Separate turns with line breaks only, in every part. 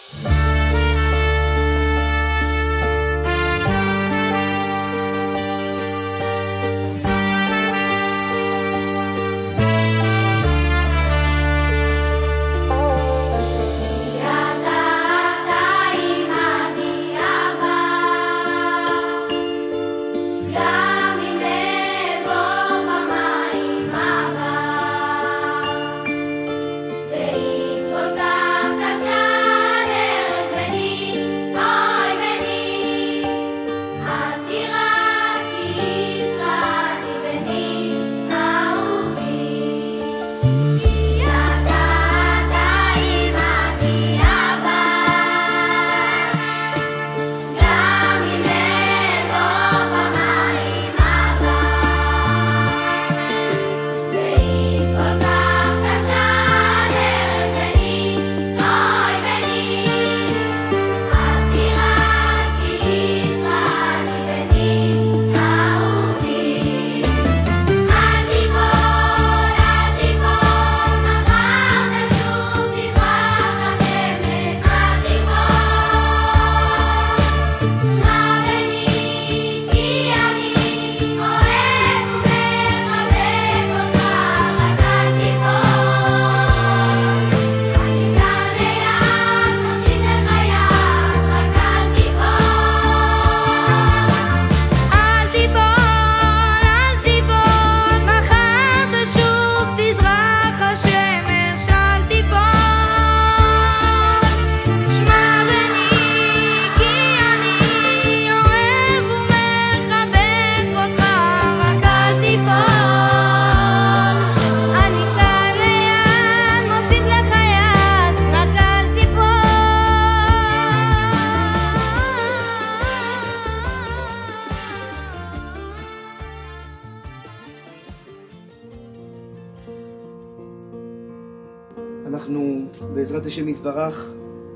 אנחנו בעזרת השם יתברך,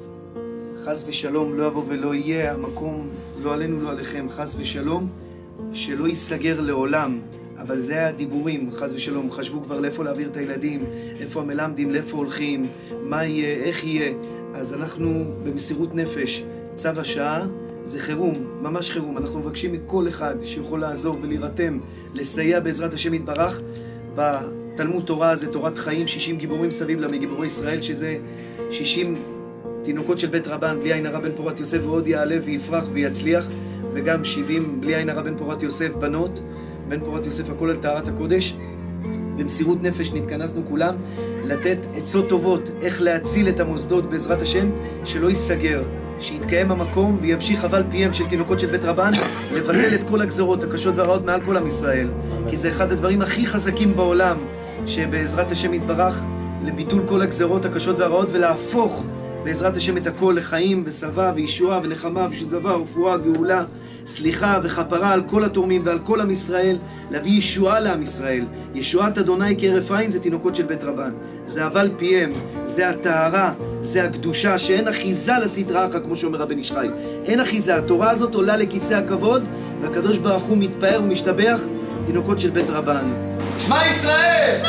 חס ושלום לא יבוא ולא יהיה המקום, לא עלינו לא עליכם, חס ושלום, שלא ייסגר לעולם. אבל זה היה הדיבורים, חס ושלום. חשבו כבר לאיפה להעביר את הילדים, איפה המלמדים, לאיפה הולכים, מה יהיה, איך יהיה. אז אנחנו במסירות נפש, צו השעה זה חירום, ממש חירום. אנחנו מבקשים מכל אחד שיכול לעזור ולהירתם, לסייע בעזרת השם יתברך. בתלמוד תורה זה תורת חיים, 60 גיבורים סביב לה מגיבורי ישראל, שזה 60 תינוקות של בית רבן, בלי עין הרע בן פורת יוסף, ועוד יעלה ויפרח ויצליח, וגם 70 בלי עין הרע בן פורת יוסף בנות, בן פורת יוסף, הכל על טהרת הקודש. במסירות נפש נתכנסנו כולם לתת עצות טובות איך להציל את המוסדות בעזרת השם, שלא ייסגר, שיתקיים המקום וימשיך אבל פיהם של תינוקות של בית רבן לבטל את כל הגזרות הקשות והרעות מעל כל עם ישראל, כי זה אחד הדברים הכי חזקים בעולם, שבעזרת השם יתברך לביטול כל הגזרות הקשות והרעות, ולהפוך בעזרת השם את הכל לחיים ושבע וישועה ונחמה ושזבה ורפואה גאולה, סליחה וכפרה על כל התורמים ועל כל עם ישראל, להביא ישועה לעם ישראל. ישועת אדוני כהרף עין זה תינוקות של בית רבן, זה אבל פיהם, זה הטהרה, זה הקדושה, שאין אחיזה לסדרה אחת, כמו שאומר הבן איש חי. אין אחיזה, התורה הזאת עולה לכיסא הכבוד, והקדוש ברוך הוא מתפאר ומשתבח, תינוקות של בית רבן.
שמע ישראל!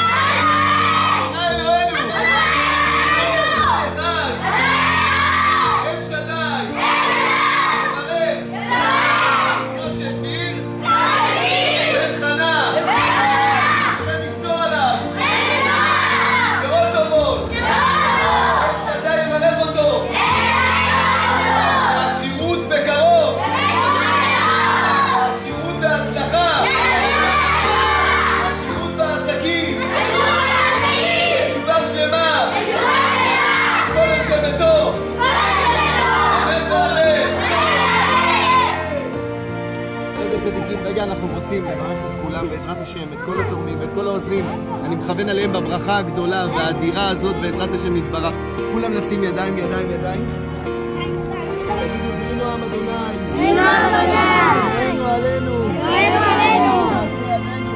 רגע, אנחנו רוצים לברך את כולם בעזרת השם, את כל התורמים ואת כל העוזרים. אני מכוון עליהם בברכה הגדולה והאדירה הזאת בעזרת השם יתברך. כולם נשים ידיים, ידיים, ידיים. תגידו, ברינו עם אדוני.
ברינו עם אדוני.
ברינו עלינו.
ברינו עלינו.
נעשה עלינו.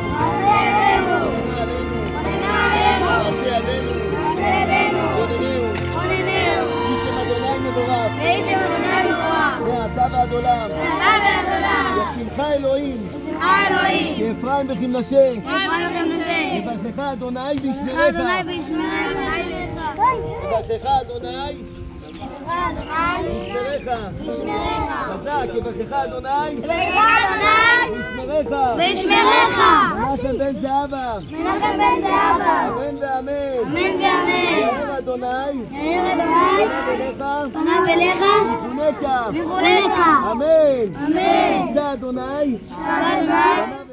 נעשה עלינו.
נעשה עלינו.
עוננהו.
איש עם אדוני מבורך.
ואיש עם אדוני מבורך.
מעתה ועד עולם.
מעתה ועד עולם.
ישמך אלוהים.
ישמך אלוהים.
כאפרים וכמנשה.
כאפרים וכמנשה.
יברכך אדוני
יברכך
וישמרך.
אדוני וישמרך.
יברכך אדוני
וישמרך. חזק, יברכך אדוני.
וישמרך.
מנחם בן זהבה. אמן ואמן. יאר אדוני.
פניו אליך.
ויחונקה.
ויחונקה.
אמן.
אמן.
זה אדוני.
אמן.